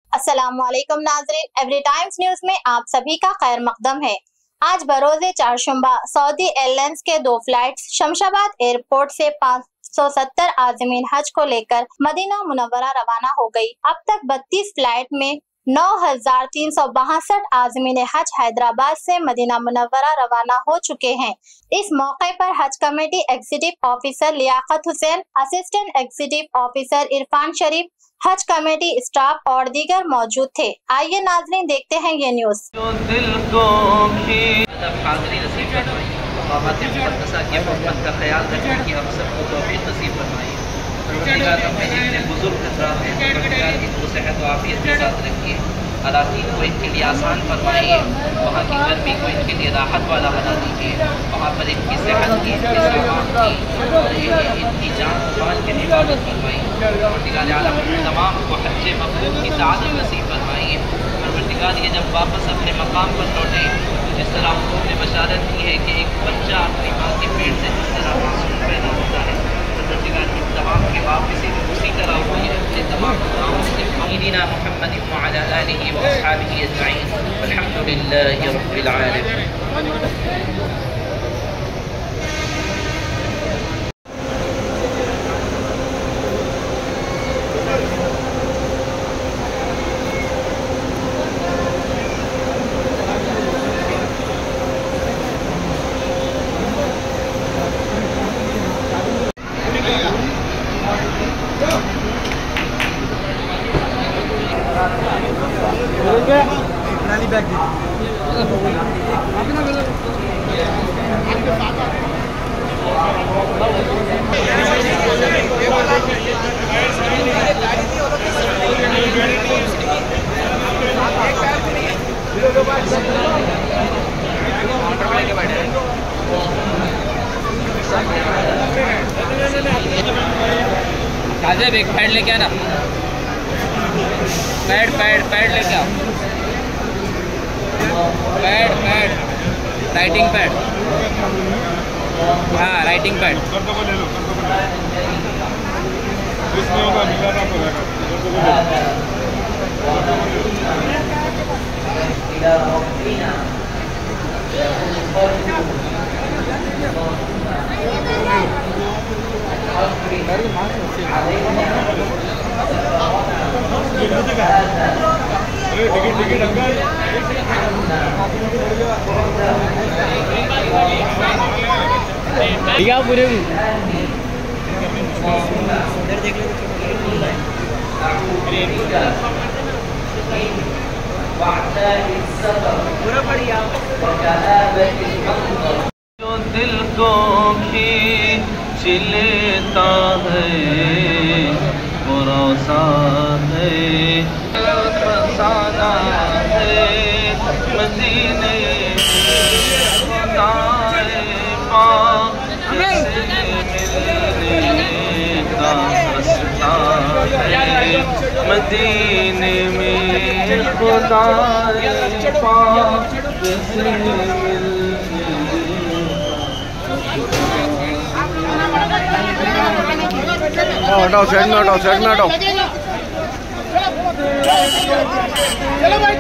अस्सलामुअलैकुम नाज़रीन, every times news में आप सभी का खैर मकदम है। आज बरोज़े चारशंबा सऊदी एयरलाइंस के 2 फ्लाइट्स शमशाबाद एयरपोर्ट से 570 आज़मीन हज को लेकर मदीना मुनव्वरा रवाना हो गई। अब तक 32 फ्लाइट में 9,362 आज़मीन हज हैदराबाद से मदीना मुनव्वरा रवाना हो चुके हैं। इस मौके पर Haj committee executive officer Liaquat Hussain, assistant executive officer Irfan Sharif, Haj committee staff और दीगर मौजूद थे। आइए नाज़रीन देखते हैं ये न्यूज़। अराकीन को इनके लिए आसान फरमाइए, वहाँ की गर्मी को इनके लिए राहत वाला बना दीजिए, वहाँ पर इनकी सेहत की, इनकी सामान की और इनकी जान मान के हिफाजत फरमाइए। परवरदिगार आलम तमाम को हज्जे मकबूल की सआदत नसीब फरमाइए। परवरदिगार ये जब वापस अपने मकाम पर लौटे तो जिस तरह हुकूम ने बशारत की है कि एक बच्चा अपनी माँ के पेट से जिस तरह मासूम पैदा होता है, परवरदिगार इन तमाम की वापसी उसी तरह हुई है। अपने तमाम गुनाहों से सय्यिदना मुहम्मद व अला आलिहि व अस्हाबिहि अजमईन, वल्हम्दुलिल्लाहि रब्बिल आलमीन। काज़ेब एक पैड लेके आना, पैड लेके आओ, पैड राइटिंग पैड, हाँ राइटिंग पैड। पूरे पूरा बढ़िया जो दिल को खींच लेता है वो रोज़ा है, फसाना है मदीने खुदाए पाक से मिलने का रास्ता है, मदीने में खुदाए पाक से मिलने। हटाओ साइड में हटाओ। चलो भाई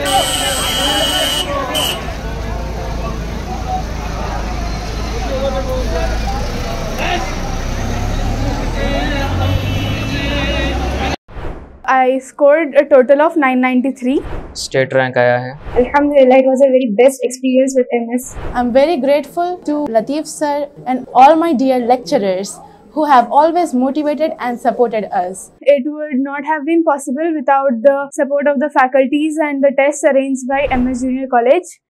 I scored a total of 993. State rank आया है। Alhamdulillah, it was a very best experience with MS. I'm very grateful to Latif sir and all my dear lecturers who have always motivated and supported us. It would not have been possible without the support of the faculties and the tests arranged by MS Junior College.